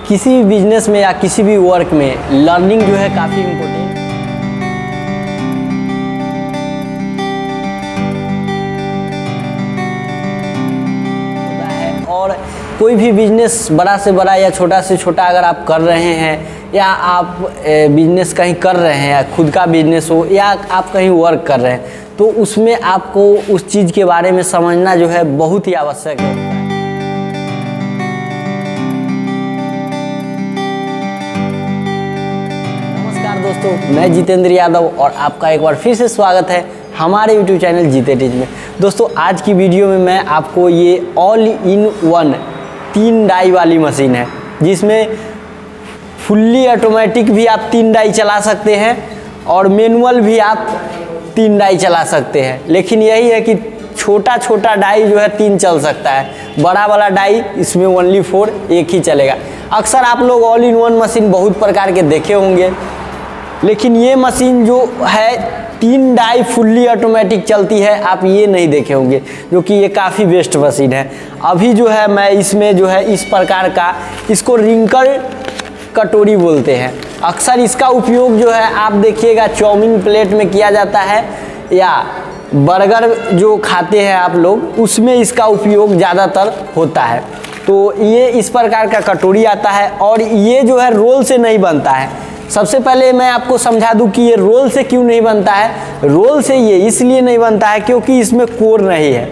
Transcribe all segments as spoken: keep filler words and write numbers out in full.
किसी भी बिजनेस में या किसी भी वर्क में लर्निंग जो है काफ़ी इम्पोर्टेंट होता है। और कोई भी बिजनेस बड़ा से बड़ा या छोटा से छोटा अगर आप कर रहे हैं या आप बिजनेस कहीं कर रहे हैं या खुद का बिजनेस हो या आप कहीं वर्क कर रहे हैं तो उसमें आपको उस चीज़ के बारे में समझना जो है बहुत ही आवश्यक है। नमस्कार दोस्तों, मैं जितेंद्र यादव और आपका एक बार फिर से स्वागत है हमारे यूट्यूब चैनल जीते टीच में। दोस्तों आज की वीडियो में मैं आपको ये ऑल इन वन तीन डाई वाली मशीन है जिसमें फुल्ली ऑटोमेटिक भी आप तीन डाई चला सकते हैं और मैनुअल भी आप तीन डाई चला सकते हैं। लेकिन यही है कि छोटा छोटा डाई जो है तीन चल सकता है, बड़ा वाला डाई इसमें ओनली फोर एक ही चलेगा। अक्सर आप लोग ऑल इन वन मशीन बहुत प्रकार के देखे होंगे, लेकिन ये मशीन जो है तीन डाई फुल्ली ऑटोमेटिक चलती है आप ये नहीं देखे होंगे, जो कि ये काफ़ी बेस्ट मशीन है। अभी जो है मैं इसमें जो है इस प्रकार का, इसको रिंकल कटोरी बोलते हैं। अक्सर इसका उपयोग जो है आप देखिएगा चाउमीन प्लेट में किया जाता है या बर्गर जो खाते हैं आप लोग उसमें इसका उपयोग ज़्यादातर होता है। तो ये इस प्रकार का कटोरी आता है और ये जो है रोल से नहीं बनता है। सबसे पहले मैं आपको समझा दूं कि ये रोल से क्यों नहीं बनता है। रोल से ये इसलिए नहीं बनता है क्योंकि इसमें कोर नहीं है,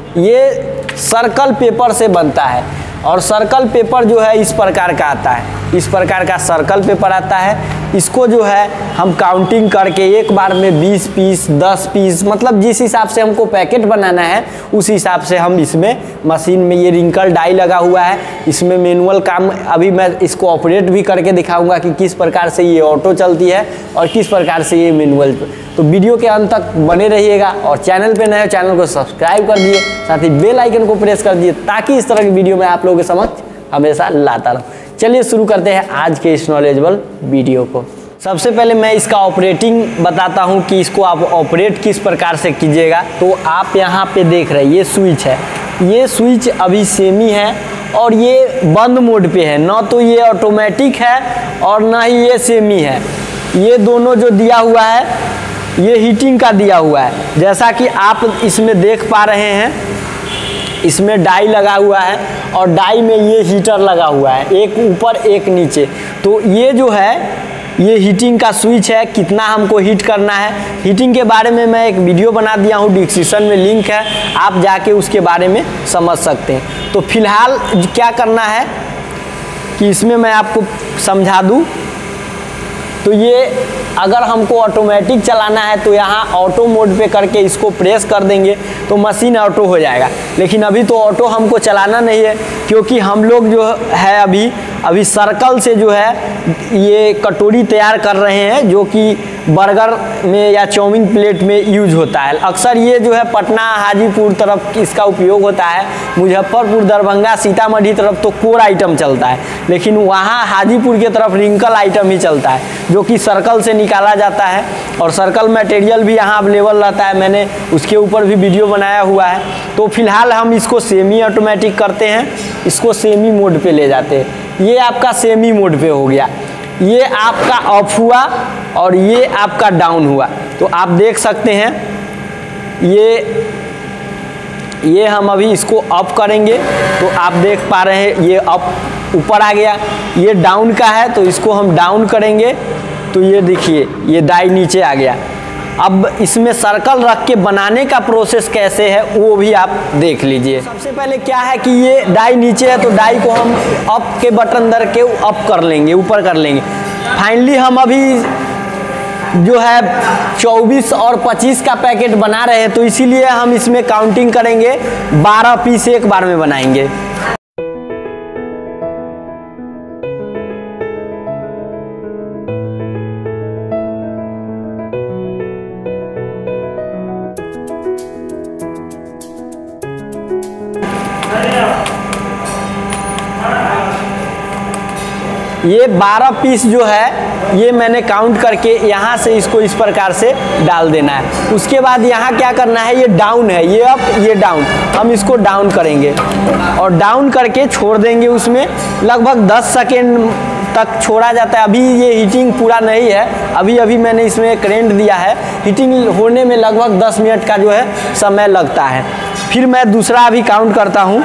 ये सर्कल पेपर से बनता है और सर्कल पेपर जो है इस प्रकार का आता है, इस प्रकार का सर्कल पेपर आता है। इसको जो है हम काउंटिंग करके एक बार में बीस पीस दस पीस मतलब जिस हिसाब से हमको पैकेट बनाना है उस हिसाब से हम इसमें मशीन में, ये रिंकल डाई लगा हुआ है, इसमें मैनुअल काम। अभी मैं इसको ऑपरेट भी करके दिखाऊंगा कि किस प्रकार से ये ऑटो चलती है और किस प्रकार से ये मैनुअल। तो वीडियो के अंत तक बने रहिएगा और चैनल पे नए हो चैनल को सब्सक्राइब कर दिए, साथ ही बेल आइकन को प्रेस कर दिए ताकि इस तरह की वीडियो मैं आप लोगों के समक्ष हमेशा लाता रहूँ। चलिए शुरू करते हैं आज के इस नॉलेजेबल वीडियो को। सबसे पहले मैं इसका ऑपरेटिंग बताता हूं कि इसको आप ऑपरेट किस प्रकार से कीजिएगा। तो आप यहां पे देख रहे हैं ये स्विच है, ये स्विच अभी सेमी है और ये बंद मोड पे है, ना तो ये ऑटोमेटिक है और ना ही ये सेमी है। ये दोनों जो दिया हुआ है ये हीटिंग का दिया हुआ है, जैसा कि आप इसमें देख पा रहे हैं। इसमें डाई लगा हुआ है और डाई में ये हीटर लगा हुआ है, एक ऊपर एक नीचे। तो ये जो है ये हीटिंग का स्विच है, कितना हमको हीट करना है। हीटिंग के बारे में मैं एक वीडियो बना दिया हूँ, डिस्क्रिप्शन में लिंक है, आप जाके उसके बारे में समझ सकते हैं। तो फिलहाल क्या करना है कि इसमें मैं आपको समझा दूँ। तो ये अगर हमको ऑटोमेटिक चलाना है तो यहाँ ऑटो मोड पे करके इसको प्रेस कर देंगे तो मशीन ऑटो हो जाएगा। लेकिन अभी तो ऑटो हमको चलाना नहीं है क्योंकि हम लोग जो है अभी अभी सर्कल से जो है ये कटोरी तैयार कर रहे हैं, जो कि बर्गर में या चाउमीन प्लेट में यूज होता है। अक्सर ये जो है पटना हाजीपुर तरफ इसका उपयोग होता है, मुजफ्फरपुर दरभंगा सीतामढ़ी तरफ तो कोर आइटम चलता है, लेकिन वहाँ हाजीपुर की तरफ रिंकल आइटम ही चलता है जो कि सर्कल से निकाला जाता है और सर्कल मटेरियल भी यहाँ अवेलेबल रहता है। मैंने उसके ऊपर भी वीडियो बनाया हुआ है। तो फिलहाल हम इसको सेमी ऑटोमेटिक करते हैं, इसको सेमी मोड पे ले जाते हैं। ये आपका सेमी मोड पे हो गया, ये आपका ऑफ हुआ और ये आपका डाउन हुआ। तो आप देख सकते हैं ये ये हम अभी इसको अप करेंगे तो आप देख पा रहे हैं ये अप ऊपर आ गया। ये डाउन का है तो इसको हम डाउन करेंगे तो ये देखिए ये डाई नीचे आ गया। अब इसमें सर्कल रख के बनाने का प्रोसेस कैसे है वो भी आप देख लीजिए। सबसे पहले क्या है कि ये डाई नीचे है तो डाई को हम अप के बटन दर के अप कर लेंगे, ऊपर कर लेंगे। फाइनली हम अभी जो है चौबीस और पच्चीस का पैकेट बना रहे हैं तो इसीलिए हम इसमें काउंटिंग करेंगे, बारह पीस एक बार में बनाएंगे। ये बारह पीस जो है ये मैंने काउंट करके यहाँ से इसको इस प्रकार से डाल देना है। उसके बाद यहाँ क्या करना है, ये डाउन है, ये अप ये डाउन, हम इसको डाउन करेंगे और डाउन करके छोड़ देंगे। उसमें लगभग दस सेकेंड तक छोड़ा जाता है। अभी ये हीटिंग पूरा नहीं है, अभी अभी मैंने इसमें करेंट दिया है। हीटिंग होने में लगभग दस मिनट का जो है समय लगता है। फिर मैं दूसरा अभी काउंट करता हूँ।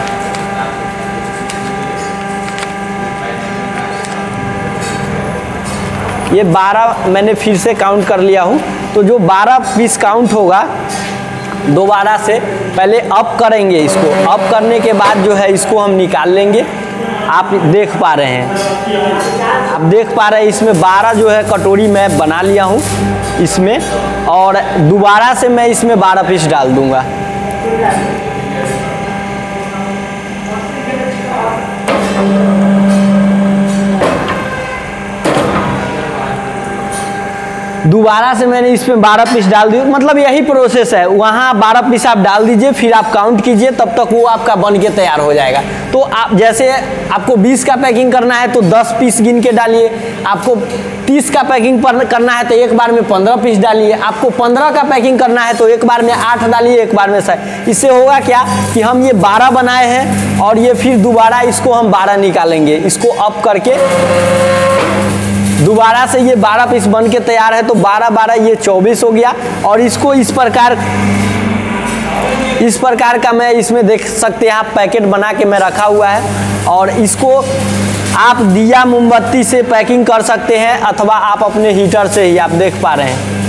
ये बारह मैंने फिर से काउंट कर लिया हूँ, तो जो बारह पीस काउंट होगा दोबारा से पहले अप करेंगे। इसको अप करने के बाद जो है इसको हम निकाल लेंगे। आप देख पा रहे हैं, आप देख पा रहे हैं इसमें बारह जो है कटोरी मैं बना लिया हूँ इसमें, और दोबारा से मैं इसमें बारह पीस डाल दूँगा। दोबारा से मैंने इसमें बारह पीस डाल दिए, मतलब यही प्रोसेस है। वहाँ बारह पीस आप डाल दीजिए, फिर आप काउंट कीजिए, तब तक वो आपका बन के तैयार हो जाएगा। तो आप जैसे आपको बीस का पैकिंग करना है तो दस पीस गिन के डालिए, आपको तीस का पैकिंग करना है तो एक बार में पंद्रह पीस डालिए, आपको पंद्रह का पैकिंग करना है तो एक बार में आठ डालिए, एक बार में छः। इससे होगा क्या कि हम ये बारह बनाए हैं और ये फिर दोबारा इसको हम बारह निकालेंगे। इसको अप करके दोबारा से ये बारह पीस बन के तैयार है, तो बारह बारह ये चौबीस हो गया। और इसको इस प्रकार इस प्रकार का मैं इसमें देख सकते हैं आप पैकेट बना के मैं रखा हुआ है। और इसको आप दिया मोमबत्ती से पैकिंग कर सकते हैं अथवा आप अपने हीटर से ही, आप देख पा रहे हैं।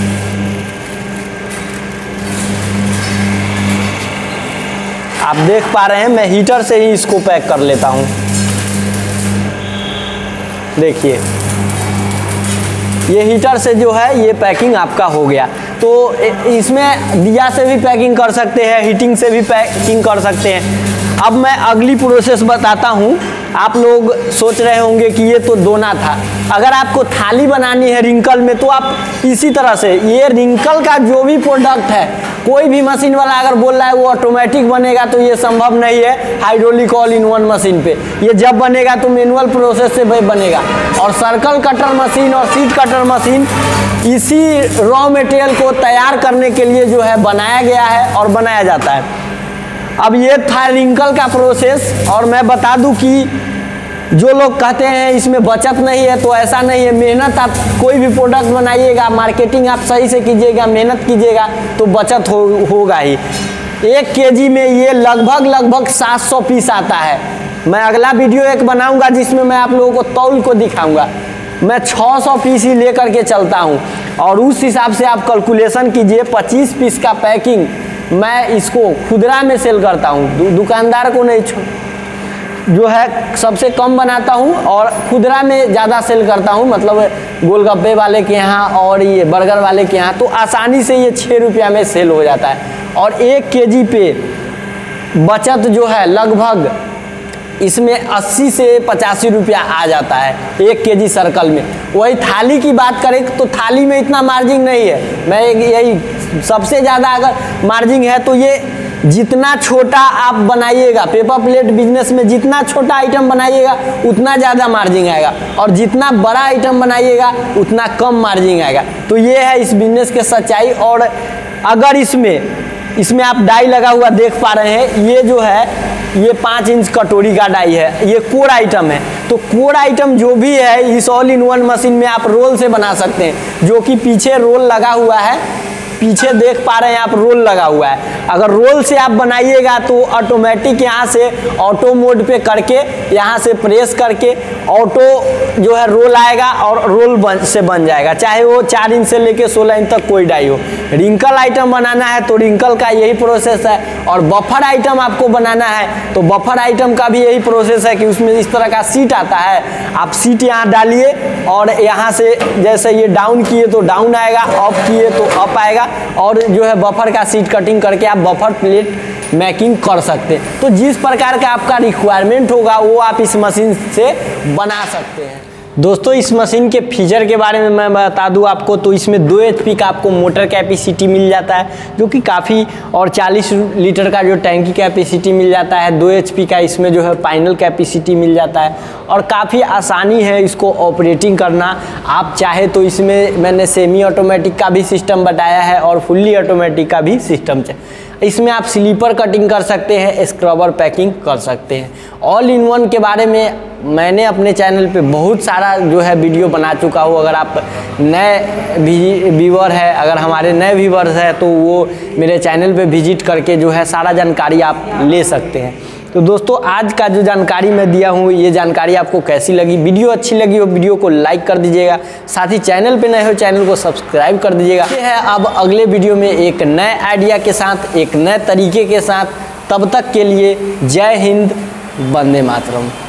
आप देख पा रहे हैं मैं हीटर से ही इसको पैक कर लेता हूं। देखिए ये हीटर से जो है ये पैकिंग आपका हो गया। तो इसमें दिया से भी पैकिंग कर सकते हैं, हीटिंग से भी पैकिंग कर सकते हैं। अब मैं अगली प्रोसेस बताता हूँ। आप लोग सोच रहे होंगे कि ये तो दोना था। अगर आपको थाली बनानी है रिंकल में तो आप इसी तरह से, ये रिंकल का जो भी प्रोडक्ट है, कोई भी मशीन वाला अगर बोल रहा है वो ऑटोमेटिक बनेगा तो ये संभव नहीं है hydraulic all in one machine पे। ये जब बनेगा तो मैनुअल प्रोसेस से बनेगा। और सर्कल कटर मशीन और सीट कटर मशीन इसी रॉ मटेरियल को तैयार करने के लिए जो है बनाया गया है और बनाया जाता है। अब ये था रिंकल का प्रोसेस। और मैं बता दूं कि जो लोग कहते हैं इसमें बचत नहीं है, तो ऐसा नहीं है। मेहनत आप कोई भी प्रोडक्ट बनाइएगा, मार्केटिंग आप सही से कीजिएगा, मेहनत कीजिएगा तो बचत हो, होगा ही। एक केजी में ये लगभग लगभग सात सौ पीस आता है। मैं अगला वीडियो एक बनाऊंगा जिसमें मैं आप लोगों को तौल को दिखाऊंगा। मैं छह सौ पीस ही लेकर के चलता हूं और उस हिसाब से आप कैलकुलेशन कीजिए। पच्चीस पीस का पैकिंग मैं इसको खुदरा में सेल करता हूं, दु, दुकानदार को नहीं, जो है सबसे कम बनाता हूं और खुदरा में ज़्यादा सेल करता हूं। मतलब गोलगप्पे वाले के यहाँ और ये बर्गर वाले के यहाँ तो आसानी से ये छः रुपया में सेल हो जाता है। और एक केजी पे बचत जो है लगभग इसमें अस्सी से पचासी रुपया आ जाता है एक केजी सर्कल में। वही थाली की बात करें तो थाली में इतना मार्जिन नहीं है। मैं यही सबसे ज़्यादा अगर मार्जिन है तो ये जितना छोटा आप बनाइएगा, पेपर प्लेट बिजनेस में जितना छोटा आइटम बनाइएगा उतना ज़्यादा मार्जिन आएगा, और जितना बड़ा आइटम बनाइएगा उतना कम मार्जिन आएगा। तो ये है इस बिजनेस के सच्चाई। और अगर इसमें इसमें आप डाई लगा हुआ देख पा रहे हैं, ये जो है ये पाँच इंच कटोरी का डाई है, ये कोर आइटम है। तो कोर आइटम जो भी है इस ऑल इन वन मशीन में आप रोल से बना सकते हैं, जो कि पीछे रोल लगा हुआ है, पीछे देख पा रहे हैं आप रोल लगा हुआ है। अगर रोल से आप बनाइएगा तो ऑटोमेटिक यहाँ से ऑटो मोड पे करके यहाँ से प्रेस करके ऑटो जो है रोल आएगा और रोल बन से बन जाएगा, चाहे वो चार इंच से लेके सोलह इंच तक कोई डाई हो। रिंकल आइटम बनाना है तो रिंकल का यही प्रोसेस है। और बफर आइटम आपको बनाना है तो बफर आइटम का भी यही प्रोसेस है कि उसमें इस तरह का सीट आता है। आप सीट यहाँ डालिए और यहाँ से जैसे ये डाउन किए तो डाउन आएगा, अप किए तो अप आएगा, और जो है बफर का सीट कटिंग करके आप बफर प्लेट मेकिंग कर सकते हैं। तो जिस प्रकार का आपका रिक्वायरमेंट होगा वो आप इस मशीन से बना सकते हैं। दोस्तों इस मशीन के फीचर के बारे में मैं बता दूं आपको, तो इसमें दो एच पी का आपको मोटर कैपेसिटी मिल जाता है जो कि काफ़ी, और चालीस लीटर का जो टैंकी कैपेसिटी मिल जाता है। दो एच पी का इसमें जो है फाइनल कैपेसिटी मिल जाता है और काफ़ी आसानी है इसको ऑपरेटिंग करना। आप चाहे तो इसमें मैंने सेमी ऑटोमेटिक का भी सिस्टम बताया है और फुल्ली ऑटोमेटिक का भी सिस्टम है। इसमें आप स्लीपर कटिंग कर सकते हैं, स्क्रबर पैकिंग कर सकते हैं। ऑल इन वन के बारे में मैंने अपने चैनल पे बहुत सारा जो है वीडियो बना चुका हूँ। अगर आप नए व्यूअर है, अगर हमारे नए व्यूअर्स है तो वो मेरे चैनल पे विजिट करके जो है सारा जानकारी आप ले सकते हैं। तो दोस्तों आज का जो जानकारी मैं दिया हूँ, ये जानकारी आपको कैसी लगी? वीडियो अच्छी लगी हो वीडियो को लाइक कर दीजिएगा, साथ ही चैनल पे नए हो चैनल को सब्सक्राइब कर दीजिएगा। ये है अब अगले वीडियो में एक नए आइडिया के साथ, एक नए तरीके के साथ। तब तक के लिए जय हिंद, वंदे मातरम।